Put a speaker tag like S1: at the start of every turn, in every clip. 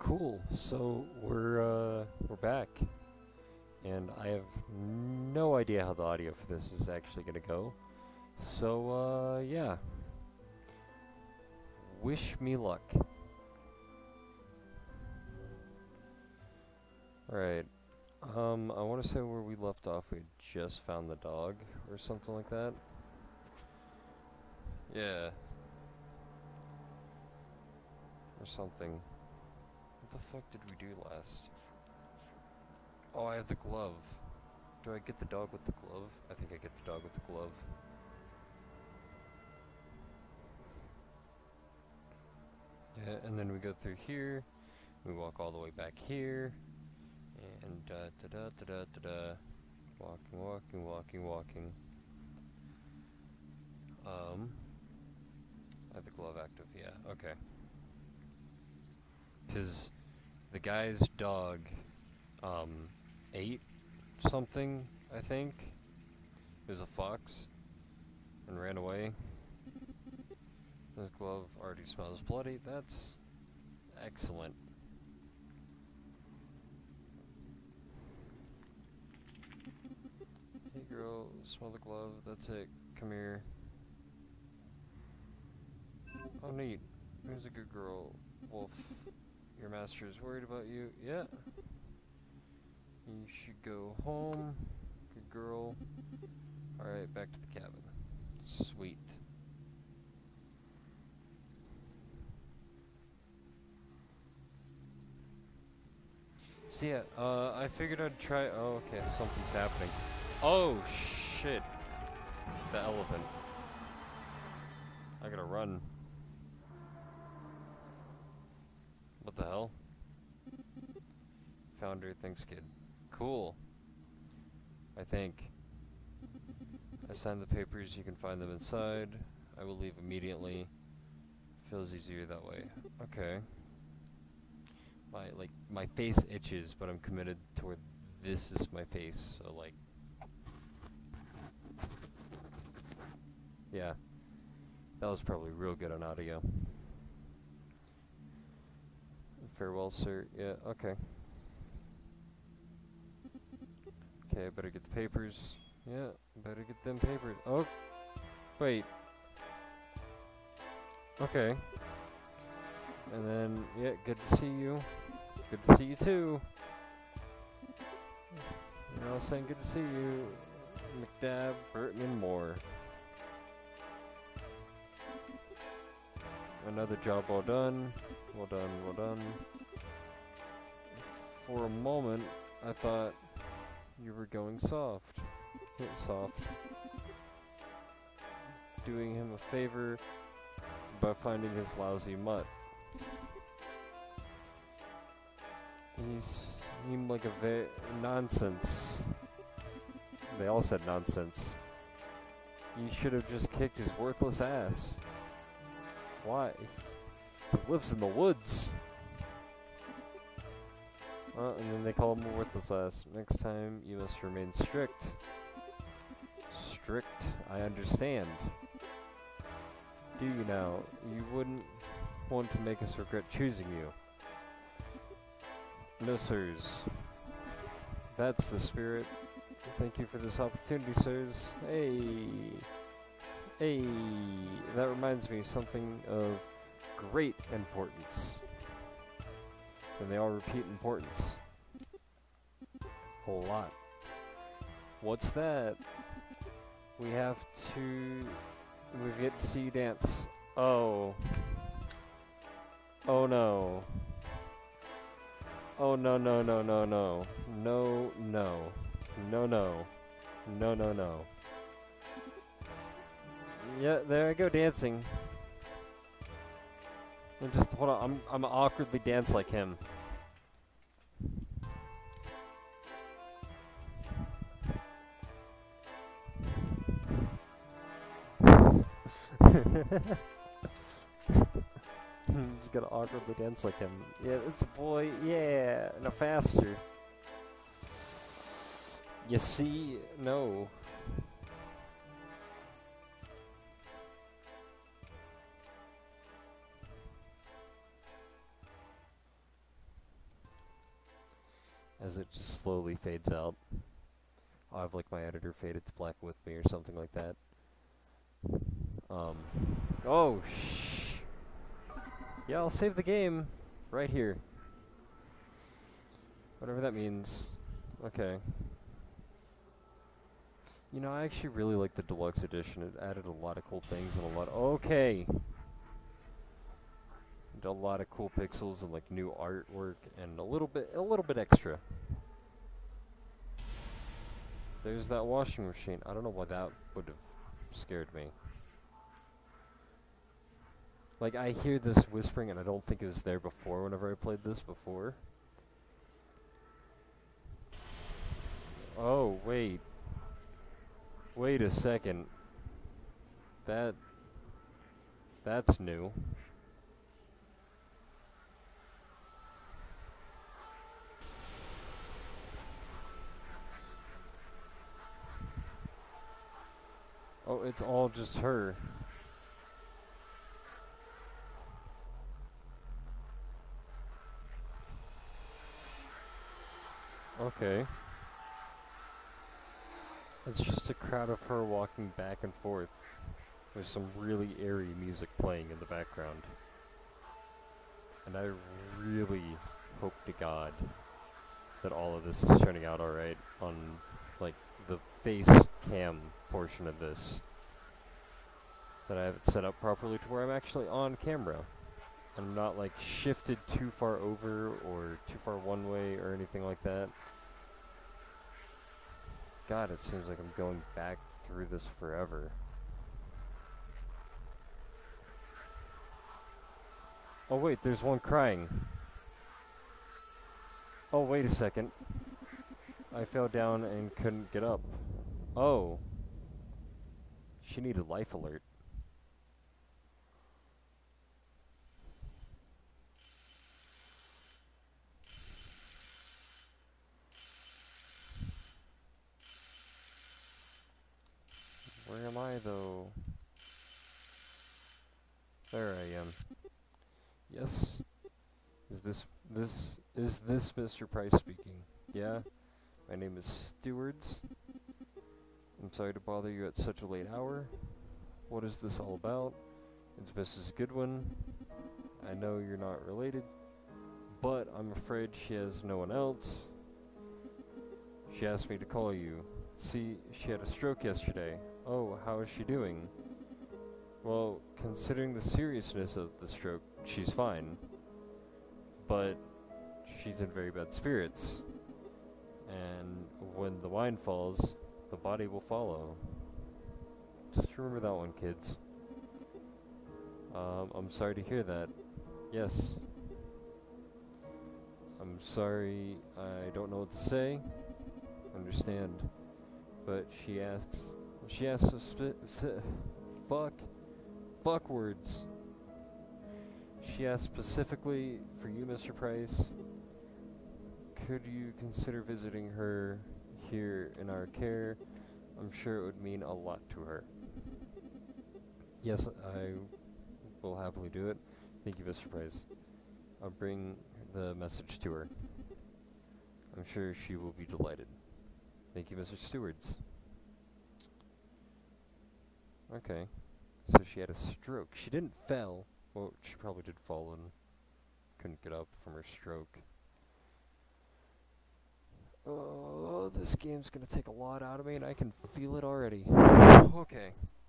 S1: Cool. So we're back, and I have no idea how the audio for this is actually gonna go. So yeah. Wish me luck. Alright. I want to say where we left off, we just found the dog, or something like that. Yeah. Or something. What the fuck did we do last? Oh, I have the glove. Do I get the dog with the glove? I think I get the dog with the glove. Yeah, and then we go through here. We walk all the way back here. And da-da-da-da-da. Walking, walking, walking, walking. I have the glove active, yeah, okay. Because the guy's dog, ate something, I think. It was a fox, and ran away. This glove already smells bloody. That's excellent. Hey girl, smell the glove. That's it. Come here. Oh neat. Who's a good girl? Wolf. Your master is worried about you. Yeah. You should go home. Good girl. Alright, back to the cabin. Sweet. So yeah, I figured I'd try. Oh, okay, something's happening. Oh shit! The elephant. I gotta run. What the hell? Founder thinks kid. Cool. I think. I signed the papers. You can find them inside. I will leave immediately. Feels easier that way. Okay. My face itches, but I'm committed to where this is my face, so like, yeah, that was probably real good on audio. Farewell, sir. Yeah, okay. Okay, I better get the papers. Yeah, better get them papers. Oh, wait. Okay. And then, yeah, good to see you. Good to see you too. And I was saying good to see you, McDab, Burton, and Moore. Another job well done. Well done, well done. For a moment, I thought you were going soft. Soft. Doing him a favor by finding his lousy mutt. He seemed like a nonsense. They all said nonsense. You should have just kicked his worthless ass. Why? He lives in the woods. And then they call him a worthless ass. Next time, you must remain strict. Strict? I understand. Do you now? You wouldn't want to make us regret choosing you. No, sirs. That's the spirit. Thank you for this opportunity, sirs. Hey. Hey. That reminds me of something of great importance. And they all repeat importance. Whole lot. What's that? We get to see you dance. Oh. Oh no. Oh no no no no no. No no. No no. No no no. Yeah, there I go dancing. Hold on, I'm awkwardly dance like him. Just gotta awkwardly dance like him. Yeah, it's a boy. Yeah, no, faster. You see? No. as it just slowly fades out. I'll have like my editor faded to black with me or something like that. Oh, shh. Yeah, I'll save the game right here. Whatever that means. Okay. You know, I actually really like the deluxe edition. It added a lot of cool things and a lot. Okay. And a lot of cool pixels and like new artwork and a little bit extra. There's that washing machine. I don't know why that would have scared me. Like, I hear this whispering and I don't think it was there before whenever I played this before. Oh, wait. Wait a second. That's new. Oh, it's all just her. Okay. It's just a crowd of her walking back and forth with some really airy music playing in the background. And I really hope to God that all of this is turning out alright on, like, the face cam portion of this. That I have it set up properly to where I'm actually on camera. And I'm not, like, shifted too far over or too far one way or anything like that. God, it seems like I'm going back through this forever. Oh wait, there's one crying. Oh, wait a second. I fell down and couldn't get up. Oh. She needed life alert. Where am I, though? There I am. Yes? Is this Mr. Price speaking? Yeah? My name is Stewards. I'm sorry to bother you at such a late hour. What is this all about? It's Mrs. Goodwin. I know you're not related, but I'm afraid she has no one else. She asked me to call you. See, she had a stroke yesterday. Oh, how is she doing? Well, considering the seriousness of the stroke, she's fine. But she's in very bad spirits. And when the wine falls, the body will follow. Just remember that one, kids. I'm sorry to hear that. Yes. I'm sorry, I don't know what to say. Understand. But she asks fuck words. She asked specifically for you, Mr. Price. Could you consider visiting her here in our care? I'm sure it would mean a lot to her. Yes, I will happily do it. Thank you, Mr. Price. I'll bring the message to her. I'm sure she will be delighted. Thank you, Mr. Stewards. Okay. So she had a stroke. She didn't fell. Well, she probably did fall and couldn't get up from her stroke. Oh, this game's gonna take a lot out of me, and I can feel it already. Okay.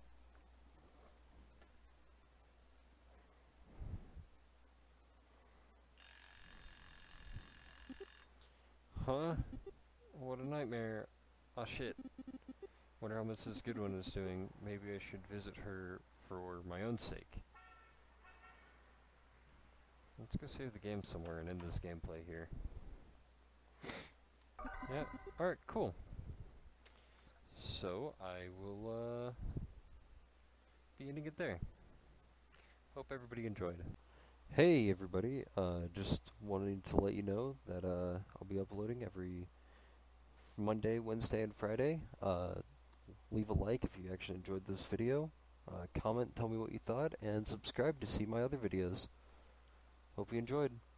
S1: Huh? What a nightmare. Oh shit. Wonder how Mrs. Goodwin is doing. Maybe I should visit her for my own sake. Let's go save the game somewhere and end this gameplay here. Yeah, alright, cool. So, I will, be ending it there. Hope everybody enjoyed. Hey everybody, just wanted to let you know that, I'll be uploading every Monday, Wednesday, and Friday. Leave a like if you actually enjoyed this video. Comment, tell me what you thought, and subscribe to see my other videos. Hope you enjoyed.